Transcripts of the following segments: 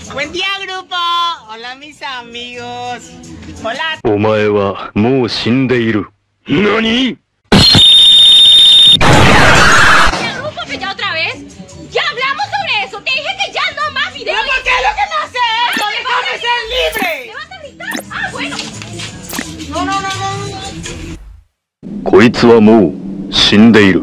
Buen día, grupo. Hola, mis amigos. Hola. Omae wa mou shindeiru. ¿Nani? Grupo, que ya otra vez. Ya hablamos sobre eso. Te dije que ya no más videos. ¿Pero por qué es lo que no hace esto? ¡Déjame ser libre! ¿Me vas a gritar? Ah, bueno. No. こいつはもう死んでいる。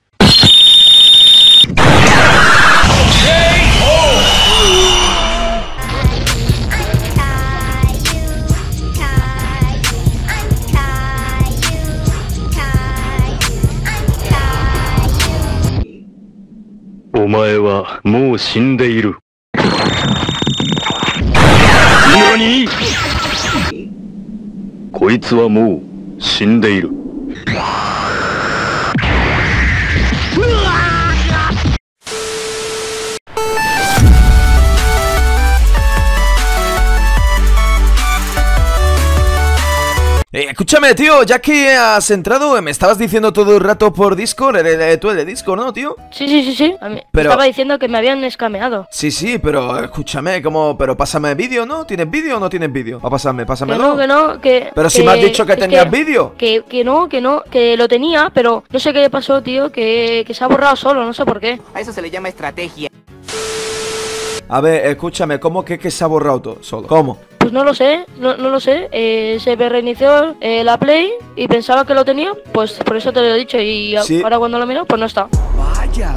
お前はもう死んでいる。何？こいつはもう死んでいる。 Escúchame, tío, ya que has entrado, me estabas diciendo todo el rato por Discord, tú el de Discord, ¿no, tío? Sí. Pero... Estaba diciendo que me habían escameado. Sí, pero escúchame, pero pásame vídeo, ¿no? ¿Tienes vídeo o no tienes vídeo? Pásamelo. Que no, Pero si me has dicho que tenías vídeo. Que no, que lo tenía, pero no sé qué le pasó, tío, que se ha borrado solo, no sé por qué. A eso se le llama estrategia. A ver, escúchame, ¿cómo que se ha borrado todo solo? ¿Cómo? Pues no lo sé, no lo sé. Se me reinició la Play y pensaba que lo tenía, pues por eso te lo he dicho. Y sí. Ahora cuando lo miro, pues no está. Vaya,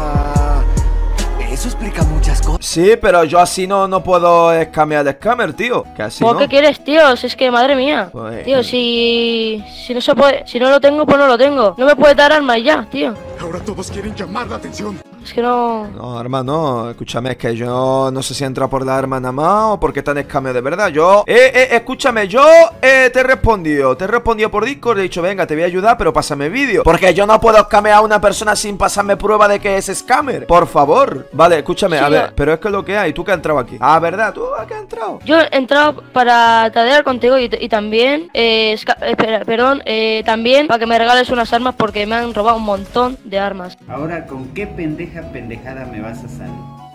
eso explica muchas cosas. Sí, pero yo así no puedo escamear al scammer, tío. Que así ¿Cómo no. que quieres, tío? Si es que madre mía. Pues... Tío, si no se puede, si no lo tengo, pues no lo tengo. No me puedes dar armas ya, tío. Ahora todos quieren llamar la atención. Es que no... No, arma no, escúchame, es que yo no sé si entra por la arma nada más o porque tan escameo de verdad. Yo, escúchame, yo te he respondido por Discord, he dicho, venga, te voy a ayudar, pero pásame vídeo. Porque yo no puedo escamear a una persona sin pasarme prueba de que es scammer. Por favor. Vale, escúchame, Sí, a ver, pero es que lo que hay, ¿tú que has entrado aquí? Ah, ¿verdad? ¿Tú a qué has entrado? Yo he entrado para tradear contigo y también, también para que me regales unas armas porque me han robado un montón de armas. Ahora, ¿con qué pendejada me vas a salir?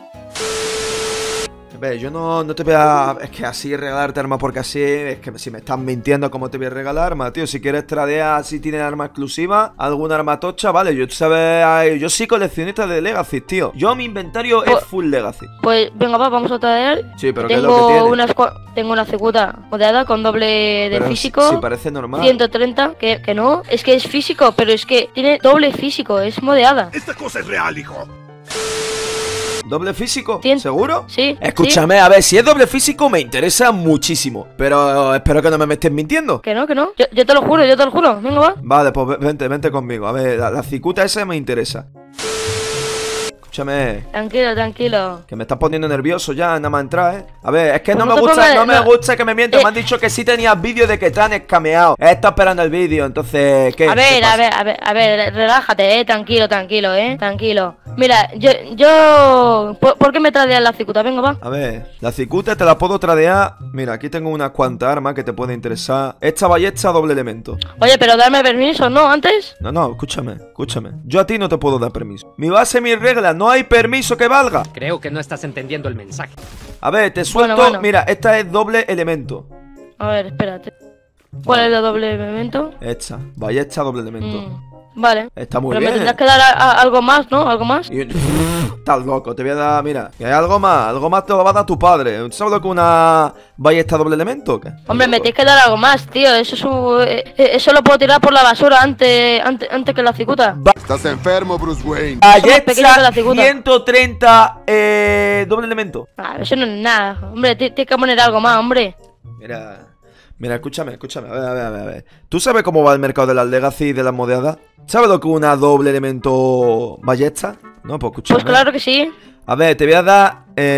Ve, yo no te voy a... Es que así regalarte armas porque así... Es que si me estás mintiendo, ¿cómo te voy a regalar armas, tío? Si quieres tradear, si tienes arma exclusiva, alguna arma tocha, vale. Yo, tú sabes... Yo soy coleccionista de Legacy, tío. Yo, mi inventario es full Legacy. Pues venga, vamos a tradear. Sí, pero ¿qué es lo que tiene? Tengo una cicuta modeada con doble de Pero físico. sí, parece normal. 130, que no. Es que es físico, pero es que tiene doble físico, es modeada. Esta cosa es real, hijo. ¿Doble físico? ¿Tien? ¿Seguro? Sí. Escúchame, a ver, si es doble físico me interesa muchísimo. Pero espero que no me estés mintiendo. Que no. Yo te lo juro, Venga, va. Vale, pues vente conmigo. A ver, la cicuta esa me interesa. Escúchame. Tranquilo. Que me estás poniendo nervioso ya, nada más entrar, ¿eh? A ver, es que Pues no me gusta que me mientas. Me han dicho que sí tenías vídeo de que te han escameado. He estado esperando el vídeo, entonces, ¿qué? A ver, relájate, tranquilo. Mira, ¿por qué me tradeas la cicuta? Venga, va. A ver, la cicuta te la puedo tradear. Mira, aquí tengo unas cuantas armas que te pueden interesar. Esta ballesta doble elemento. Oye, pero darme permiso, ¿no? ¿Antes? No, escúchame. Yo a ti no te puedo dar permiso. Mi base, mi regla, no hay permiso que valga. Creo que no estás entendiendo el mensaje. A ver, te suelto. Bueno. Mira, esta es doble elemento. A ver, espérate. ¿Cuál es el doble elemento? Esta, ballesta doble elemento. Vale. Está muy pero bien. me tendrás que dar algo más, ¿no? ¿Algo más? Estás loco, te voy a dar, mira, que hay algo más te lo va a dar tu padre. ¿Sabes lo que una ballesta doble elemento o qué? Hombre, me tienes que dar algo más, tío. Eso lo puedo tirar por la basura antes que la cicuta. Estás enfermo, Bruce Wayne. Ballesta que la cicuta. 130 doble elemento. Eso no es nada. Hombre, tienes que poner algo más, hombre. Mira, escúchame. A ver. ¿Tú sabes cómo va el mercado de las Legacy y de las modeadas? ¿Sabes lo que es una doble elemento ballesta? No, pues escúchame. Pues claro que sí. A ver, te voy a dar...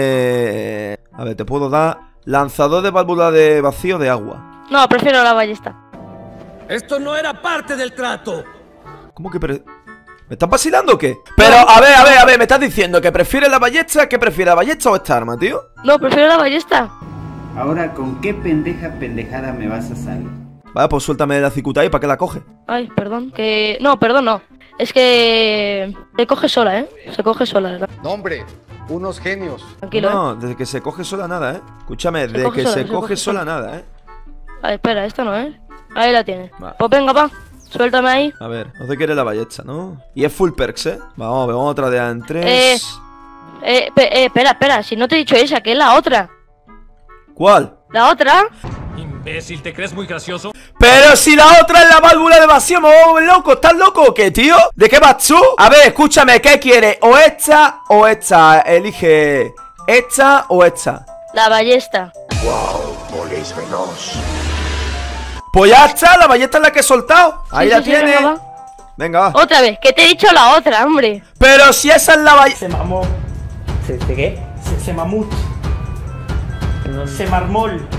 A ver, te puedo dar lanzador de válvula de vacío de agua. No, prefiero la ballesta. Esto no era parte del trato. ¿Cómo que ¿Me estás vacilando o qué? Pero, a ver, me estás diciendo que prefieres la ballesta, ¿qué prefieres, la ballesta o esta arma, tío? No, prefiero la ballesta. Ahora, ¿con qué pendejada me vas a salir? Vale, pues suéltame la cicuta ahí, ¿para qué la coge? Ay, perdón, que... No, perdón, no. Es que se coge sola, ¿eh? Se coge sola, ¿verdad? No, hombre, unos genios. Tranquilo, ¿eh? No, desde que se coge sola nada, ¿eh? Escúchame, desde coge que sola, se se coge coge sola sola. nada, ¿eh? Vale, espera, esta no, ¿eh? Ahí la tienes. Va. Pues venga, va. Suéltame ahí. A ver, no te quiere la ballesta, ¿no? Y es full perks, ¿eh? Vamos a tradear en 3. Espera, si no te he dicho esa, que es la otra. ¿Cuál? La otra. Imbécil, ¿te crees muy gracioso? Pero si la otra es la válvula de vacío, me voy loco. ¿Estás loco o qué, tío? ¿De qué vas tú? A ver, escúchame, ¿qué quieres? ¿O esta o esta? Elige esta o esta. La ballesta. Polis veloz. Pues ya está, la ballesta es la que he soltado. Ahí Sí, la sí, sí, tienes. venga, va. Venga, va. Otra vez, que te he dicho la otra, hombre. Pero si esa es la ballesta. Se mamó. ¿Se qué? Se mamut. Se marmol.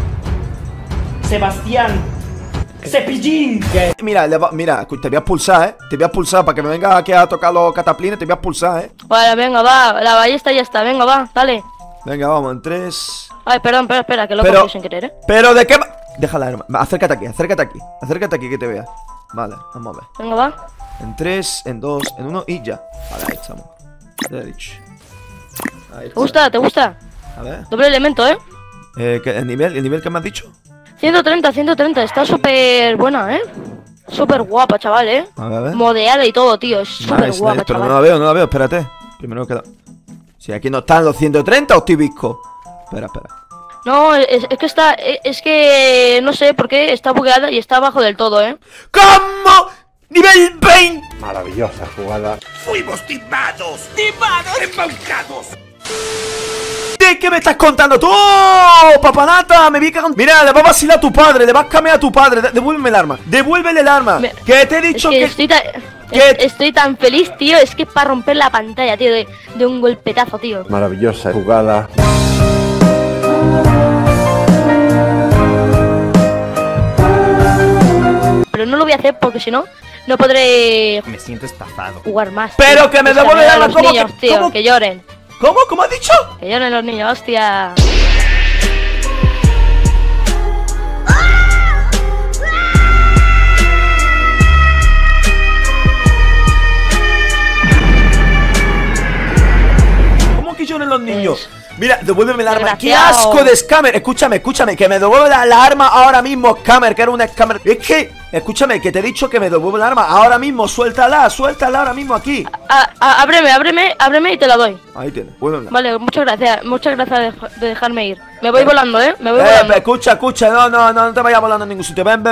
Sebastián. Cepillín. Mira, mira, te voy a expulsar, ¿eh? Te voy a expulsar para que me vengas aquí a tocar los cataplines. Te voy a expulsar, ¿eh? Vale, venga, va. La ballesta ya está. Venga, va. Dale. Venga, vamos, en 3. Ay, perdón, espera, que lo Pero- cogí sin querer, ¿eh? Pero de qué va. Déjala, hermano. Acércate aquí, acércate aquí. Acércate aquí que te vea. Vale, vamos a ver. Venga, va. En 3, en 2, en 1 y ya. Vale, ahí estamos. Ya he dicho. Ahí ¿Te está. gusta? ¿Te gusta? A ver. Doble elemento, ¿eh? ¿El nivel que me has dicho? 130, está súper buena, ¿eh? Súper guapa, chaval, ¿eh? A ver, a ver. Modeada y todo, tío. Es súper Nice, guapa, nice, pero chaval. no la veo, espérate. Primero queda. Si aquí no están los 130 o estoy visco. Espera. No, es que está... Es que... No sé por qué está bugueada y está abajo del todo, ¿eh? ¿Cómo? ¡Nivel 20! Maravillosa jugada. ¡Fuimos timados! ¡Timados! ¡Embaucados! ¿Qué me estás contando tú? Papanata, me vi cagando. Mira, le vas a vacilar a tu padre, le vas a camear a tu padre. Devuélveme el arma, devuélvele el arma. Que te he dicho Es que estoy tan feliz, tío. Es que es para romper la pantalla, tío, de un golpetazo, tío. Maravillosa jugada. Pero no lo voy a hacer porque si no, no podré Me siento estafado. jugar más. Pero tío. que me O sea, devuelve el a arma, los ¿cómo niños, que- tío, cómo? que lloren. ¿Cómo? ¿Cómo has dicho? Que lloren los niños, hostia. ¿Cómo que lloran los niños? Mira, devuélveme el arma. ¡Qué Desgraciado. asco de scammer! Escúchame, que me devuelve la arma ahora mismo, scammer, que era un scammer. Es que, escúchame, que te he dicho que me devuelve el arma ahora mismo. Suéltala ahora mismo aquí. Ábreme y te la doy. Ahí tienes, vuélvemela. Vale, muchas gracias de dejarme ir. Me voy volando, me voy volando. Escucha, no te vayas volando a ningún sitio. Ven.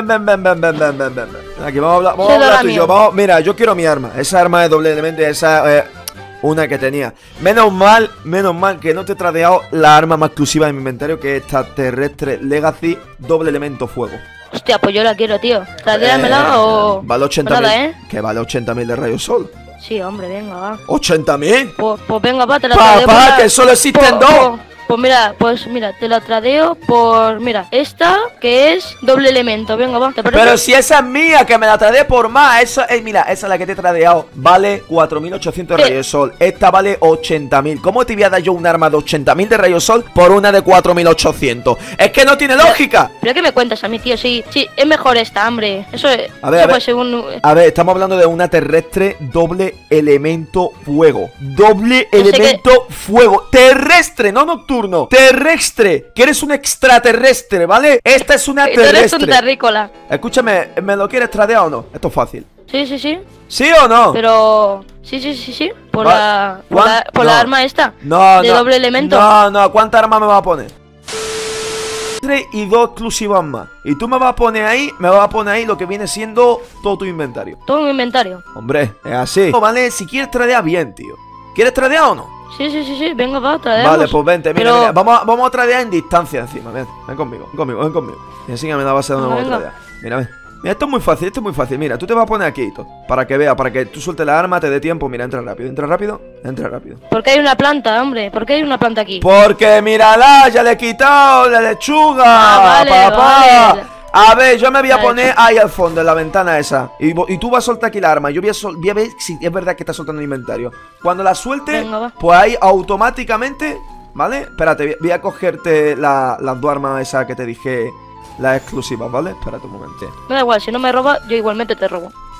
Aquí vamos a Soy hablar tú y yo. Doraemon. Mira, yo quiero mi arma. Esa arma es doble elemento, esa una que tenía. Menos mal que no te he tradeado la arma más exclusiva de mi inventario, que es esta terrestre Legacy doble elemento fuego. Hostia, pues yo la quiero, tío. Tradéamela o... Vale 80.000. Nada, Que vale 80.000 de rayo sol. Sí, hombre, venga, va. ¿80.000? Pues venga, va, te la tradeo. Papá, por la- que solo existen por- dos. Pues mira, te la tradeo por... Mira, esta que es doble elemento. Venga, va, ¿te parece? Pero si esa es mía, que me la tradeé por más. Esa, mira, esa es la que te he tradeado. Vale 4.800 de ¿Qué? rayo sol. Esta vale 80.000. ¿Cómo te voy a dar yo un arma de 80.000 de rayo sol por una de 4.800? Es que no tiene lógica. ¿Pero qué me cuentas a mí, tío? Sí, es mejor esta, hombre. Eso es... A ver, eso a ver. pues según... A ver, estamos hablando de una terrestre doble elemento fuego. Doble Yo sé elemento fuego. Terrestre, no nocturno. Terrestre. Que eres un extraterrestre, ¿vale? Esta es una Tú eres un terrestre. terrícola. Escúchame, ¿me lo quieres tradear o no? Esto es fácil. Sí. ¿Sí o no? Pero... Sí. Por Va- la no. arma esta. No, de no. doble elemento. No, ¿cuánta arma me va a poner? 3 y 2 exclusivas más. Y tú me vas a poner ahí lo que viene siendo todo tu inventario. Todo mi inventario. Hombre, es así. Vale, si quieres tradear bien, tío. ¿Quieres tradear o no? Sí. Venga, va, traemos. Vale, pues vente, mira, Pero- mira. Vamos a tradear en distancia encima. Ven conmigo. Y enséñame la base donde vamos a Venga. tradear. Mira. Mira, esto es muy fácil. Mira, tú te vas a poner aquí, Hito, para que vea, para que tú sueltes la arma, te dé tiempo. Mira, entra rápido. ¿Por qué hay una planta, hombre? ¿Por qué hay una planta aquí? Porque mírala, ya le he quitado la lechuga, vale, papá. vale. A ver, yo me voy a La poner lechuga. ahí al fondo, en la ventana esa. Y tú vas a soltar aquí la arma. Yo voy a ver si es verdad que está soltando el inventario. Cuando la suelte, Venga, va. pues ahí automáticamente, ¿vale? Espérate, voy a cogerte las dos armas esas que te dije, las exclusivas, ¿vale? Espérate un momento. Me da igual, si no me roba, yo igualmente te robo.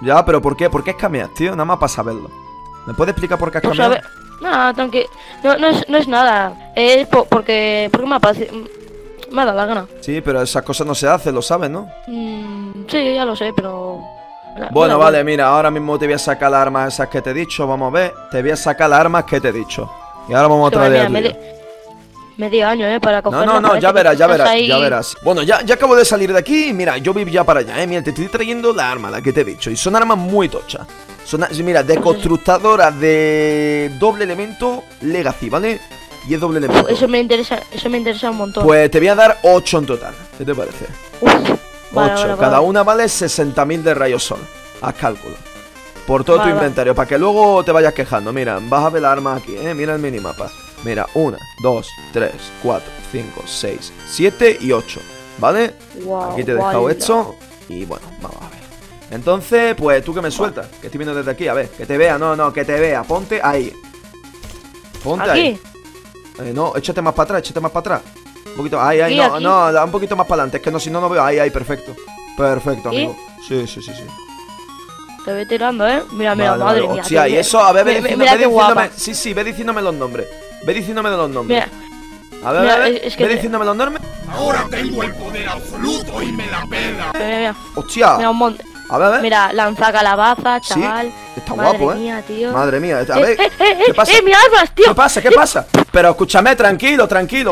Ya, pero ¿por qué? ¿Por qué escameas, tío? Nada más para saberlo. ¿Me puedes explicar por qué Pues escameas? a ver, nada, tranqui. No es nada. Es porque me ha parecido. Me ha dado la gana. Sí, pero esas cosas no se hacen, lo sabes, ¿no? Sí, ya lo sé, pero. Bueno, vale, mira, ahora mismo te voy a sacar las armas esas que te he dicho. Vamos a ver. Te voy a sacar las armas que te he dicho. Y ahora vamos a traer medio año, para cogerlas. No, ya verás, ahí... ya verás. Bueno, ya acabo de salir de aquí y mira, yo voy ya para allá, Mira, te estoy trayendo la arma, la que te he dicho. Y son armas muy tochas. Son, mira, de constructadora de doble elemento Legacy, ¿vale? Y es doble elemento. Eso me interesa un montón. Pues te voy a dar 8 en total. ¿Qué te parece? 8. Cada una vale 60.000 de rayos sol. Haz cálculo. Por todo tu inventario, para que luego te vayas quejando. Mira, vas a ver las armas aquí, Mira el minimapa. Mira, 1, 2, 3, 4, 5, 6, 7 y 8. ¿Vale? Aquí te he dejado esto. Y bueno, vamos a ver. Entonces, pues tú que me sueltas. Que estoy viendo desde aquí, a ver. Que te vea, no, que te vea. Ponte ahí. Ponte ahí. No, échate más para atrás, échate más para atrás. Un poquito, ahí, no, da un poquito más para adelante. Es que no, si no, no veo. Ahí, perfecto. Perfecto, amigo. Sí. Te voy tirando, Mira, vale, madre mía. Hostia, y eso, a ver, ve diciéndome. Sí, ve diciéndome los nombres. Ve diciéndome los nombres. Mira. A ver, es que ve diciéndome los nombres. Ahora tengo el poder absoluto y me la pela. Mira. Hostia. Mira, un monte. A ver. Mira, lanza calabaza, chaval. Sí, está madre guapo, mía, tío. Madre mía, a ver. ¿Qué pasa? Mi armas, tío. ¿Qué pasa? Pero escúchame, tranquilo.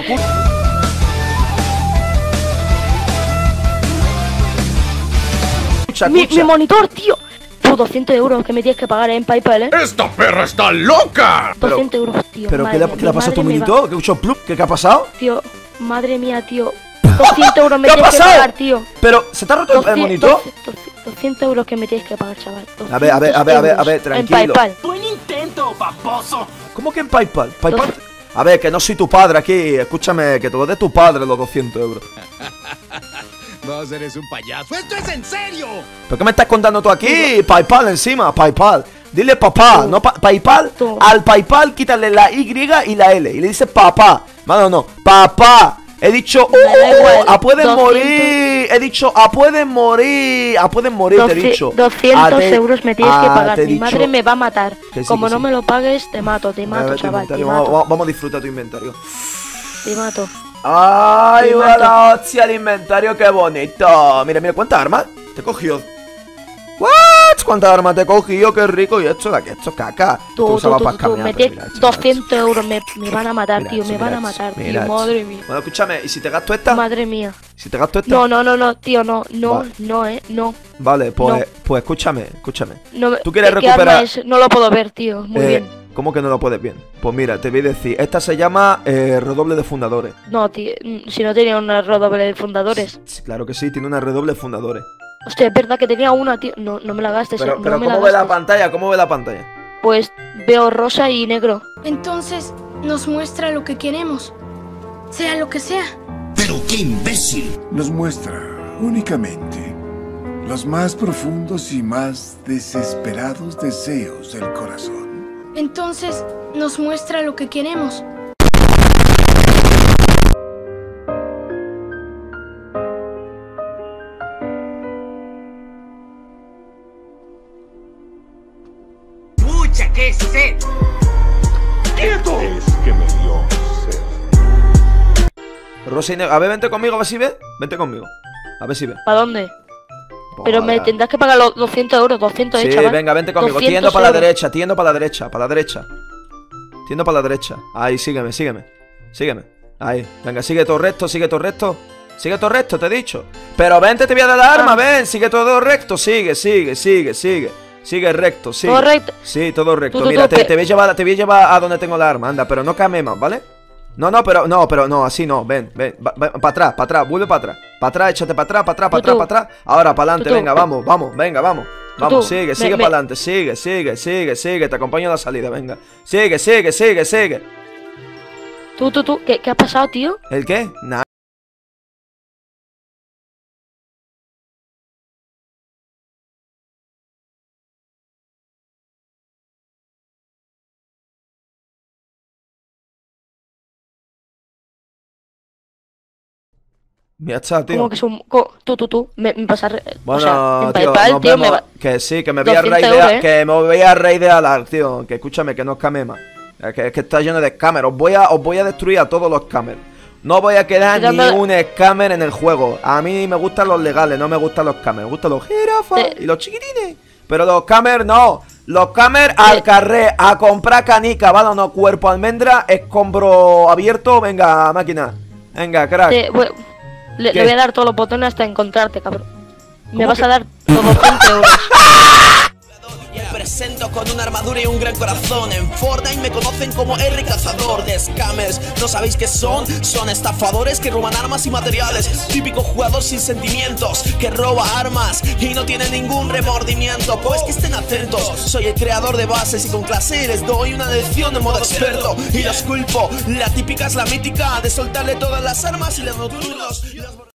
Mi monitor, tío. 200 euros que me tienes que pagar en PayPal, ¡Esta perra está loca! 200 euros, tío. ¿Pero qué le ha pasado a tu monitor? ¿Qué ha hecho plug? ¿Qué ha pasado? Tío, madre mía, tío. 200 euros me tienes que pagar, tío. Pero, ¿se te ha roto el monitor? 200 euros que me tienes que pagar, chaval. A ver, tranquilo. En PayPal. ¡Buen intento, paposo! ¿Cómo que en PayPal? A ver, que no soy tu padre aquí. Escúchame, que te lo dé tu padre los 200 euros. Vos eres un payaso. ¡Esto es en serio! ¿Pero qué me estás contando tú aquí? PayPal encima, PayPal. Dile papá, no PayPal. Al PayPal quítale la Y y la L. Y le dices papá. No, papá. He dicho, pueden morir. He dicho, pueden morir. Te he dicho. 200 euros me tienes que pagar. Mi madre me va a matar. Como no me lo pagues, te mato, chaval. Vamos a disfrutar tu inventario. Te mato. Ay, bueno, hostia, el inventario, qué bonito. Mira, ¿cuántas armas te he cogido? ¿What? ¿Cuántas armas te he cogido? Qué rico. Y esto es caca. Tú me tienes 200 euros. Me van a matar, tío. Me van a matar, tío. Madre mía. Bueno, escúchame, ¿y si te gasto esta? Madre mía. ¿Si te gasto esta? No, tío, no. Vale, pues escúchame. No, ¿Tú quieres recuperar? No lo puedo ver, tío. Muy bien. ¿Cómo que no lo puedes bien? Pues mira, te voy a decir, esta se llama redoble de fundadores. No, tío, si no tenía una redoble de fundadores. Sí, claro que sí, tiene una redoble de fundadores. Hostia, es verdad que tenía una, tío. No me la gastes. Pero ¿cómo ve la pantalla? ¿Cómo ve la pantalla? Pues veo rosa y negro. Entonces nos muestra lo que queremos, sea lo que sea. ¡Pero qué imbécil! Nos muestra únicamente los más profundos y más desesperados deseos del corazón. Entonces nos muestra lo que queremos. ¡Pucha, qué sed! ¡Quieto! Es que me dio sed. Rosa y negro. A ver, vente conmigo, a ver si ves. Vente conmigo. A ver si ves. ¿Para dónde? Pero me tendrás que pagar los 200 euros, 200 sí, chaval. Venga, vente conmigo. Tiendo para la derecha, tiendo para la derecha. Ahí, sígueme. Ahí, venga, sigue todo recto. Sigue todo recto, te he dicho. Pero vente, te voy a dar la arma, ven. Sigue todo recto, sigue. Sigue recto, sigue. ¿Todo recto? Sí, todo recto. Mira, te voy a llevar a donde tengo la arma, anda, pero no cambie más, ¿vale? No, así no, ven, para atrás, vuelve para atrás, échate para atrás, ahora para adelante, venga, vamos, sigue para adelante, sigue, te acompaño a la salida, venga, sigue. Tú, ¿qué ha pasado, tío? ¿El qué? Nada. Ya está, tío. Como que es un... Tú. Me vas a... Bueno, o sea, en tío, PayPal, nos tío, vemos. Que sí, que me voy a raidear, que me voy a raidear, tío. Que escúchame, que no scame más. Es que está lleno de scammers. Os voy a destruir a todos los scammers. No voy a quedar ni un scammer en el juego. A mí me gustan los legales, no me gustan los scammers. Me gustan los jirafas y los chiquitines. Pero los scammers no. Los scammers al carré, a comprar canica, ¿vale? No, cuerpo almendra, escombro abierto. Venga, máquina. Venga, crack. Le voy a dar todos los botones hasta encontrarte, cabrón. Me vas a dar todos 20 euros. Me presento con una armadura y un gran corazón. En Fortnite me conocen como R Cazador de Scammers. ¿No sabéis qué son? Son estafadores que roban armas y materiales. Típico jugador sin sentimientos que roba armas y no tiene ningún remordimiento. Pues que estén atentos, soy el creador de bases y con clase les doy una lección de modo experto. Y los culpo, la típica es la mítica de soltarle todas las armas y los nocturnos.